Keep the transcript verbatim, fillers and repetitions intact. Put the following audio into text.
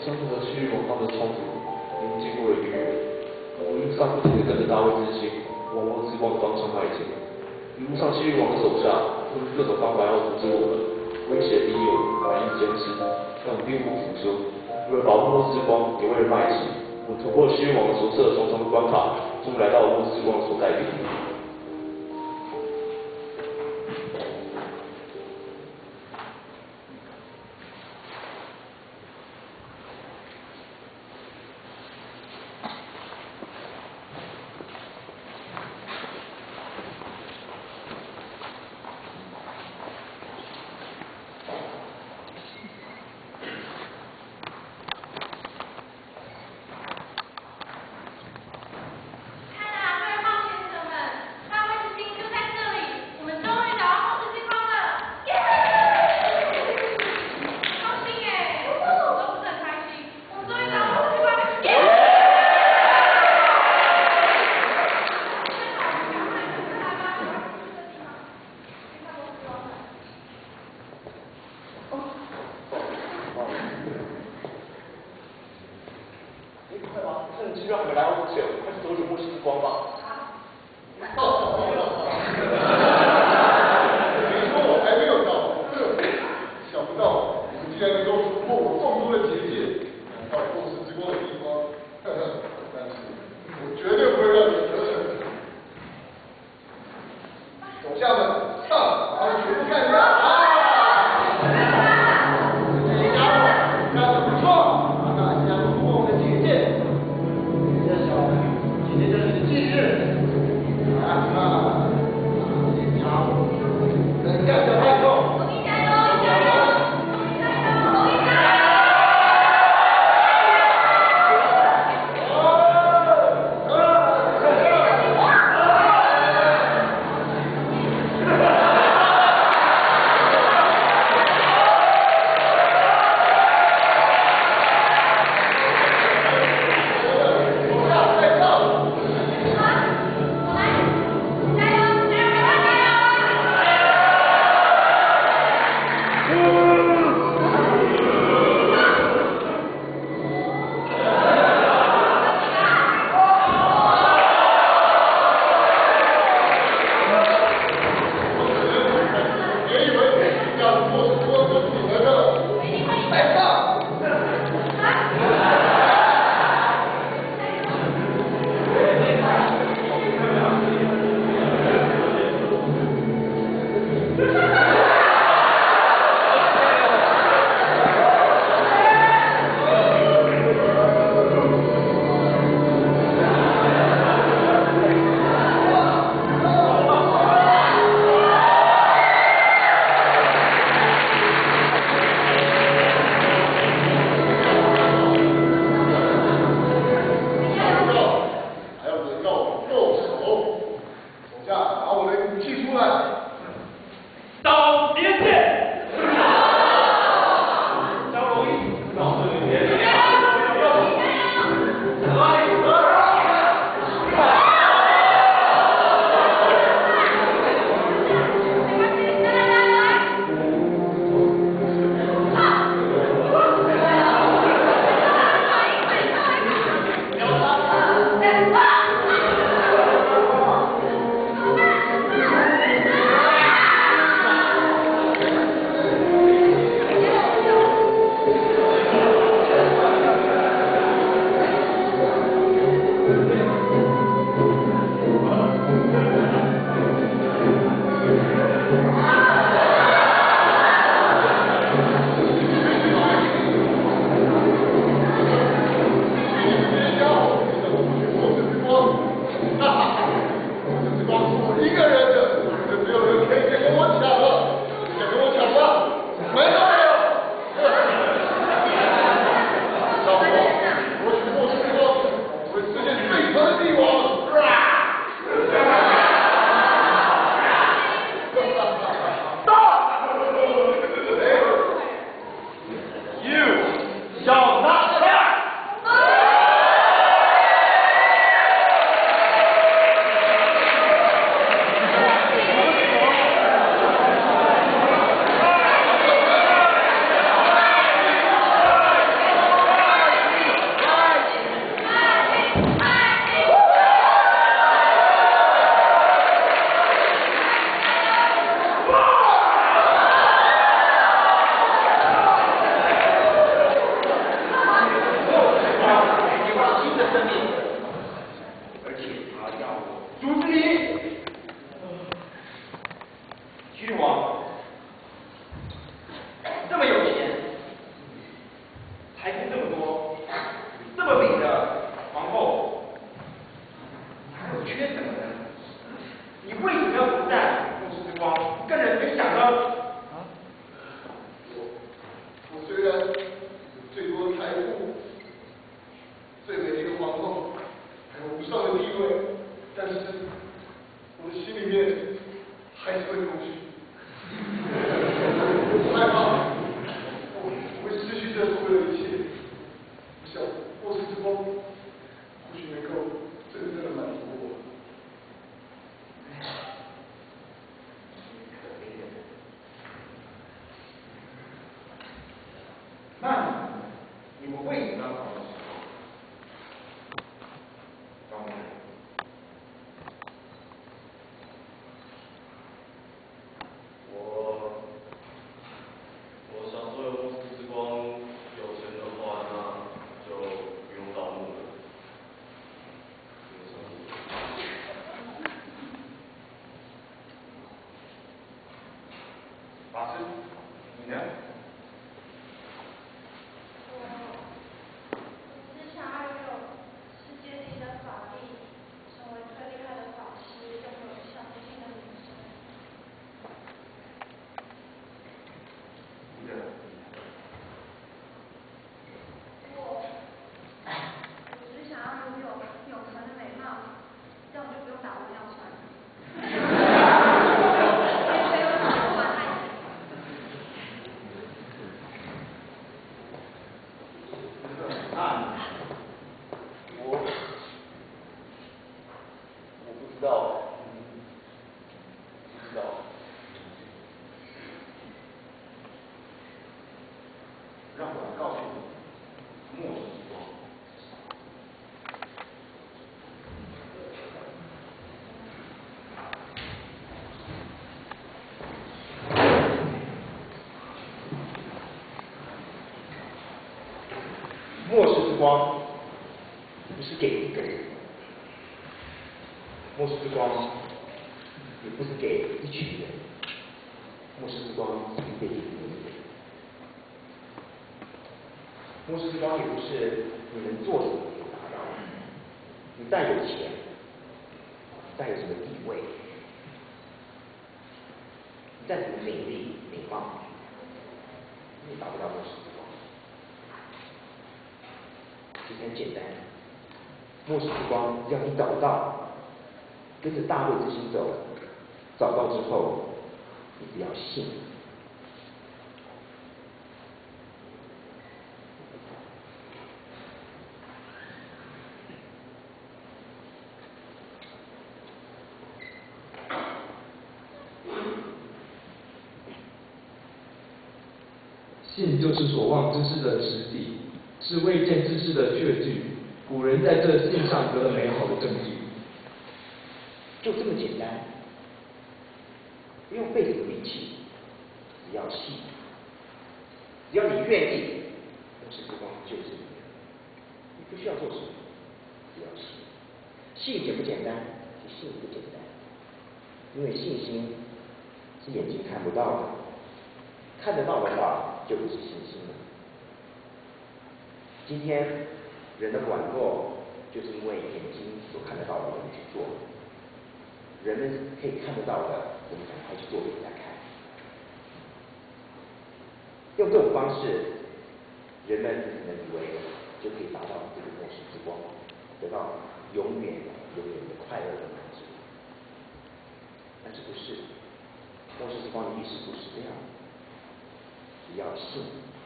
生活和西域王他们的冲突已经经过了一个月，我一路上不停地跟着大卫之星往望之光的方向迈进。一路上西域王的手下用各种方法要阻止我们，威胁逼我，难以坚持，让我并不服输。为了保护末日之光，也为了麦琪，我突破西域王的所设的重重关卡，终于来到了末日之光的所在地。趁机让你们来到之前，快去夺取末世之光吧！ 没说我还没有到，想不到你们竟然能够突破我众多的结界，拿到末世之光的地方。但是我绝对不会让你们得逞。手下们，上，把他们全部干掉！啊！这些家伙干得不错，大家突破我们的结界。今天就是你的忌日。 生命，而且他要我阻止你。徐王这么有钱，财富这么多，这么美的皇后，还有缺什么呢？你为什么要不在末世之光跟人分享呢？啊？ 我我虽然有最多的财富，最美丽的皇后，还有无上的地位，但是我的心里面还是会空虚。我害怕我我会失去这所有的一切。我想末世之光或许能够真正的满足我。 那你们为什么要搞到时候？当然， 我我想说，末世之光有钱的话，那就不用盗墓了。 法师，你呢？ 知道，知道。 让我来告诉你，末世之光。 末世之光不是给一个人，末世之光也不是给一群人，末世之光是给每一个人。末世之光也不是你能做什么可以达到的，你再有钱，再有什么地位，你再怎么美丽美貌，你也达不到末世之光。其实很简单，末世之光要你找到，跟着大卫之心走，找到之后，你只要信。 信就是所望之事的实底，是未见之事的确据。古人在这信上得了美好的证据。 就这么简单，不用费什么力气，只要信，只要你愿意，末世之光就是你的，你不需要做什么，只要信。信简不简单？其实信不简单，因为信心是眼睛看不到的，看得到的话就不是信心了。今天人的软弱，就是因为眼睛所看得到的我们去做。人们可以看得到的，我们赶快去做给人家看。用这种方式，人们可能以为就可以达到这个末世之光，得到永远永远的快乐的满足。但是不是，末世之光的意思不是这样。只要信。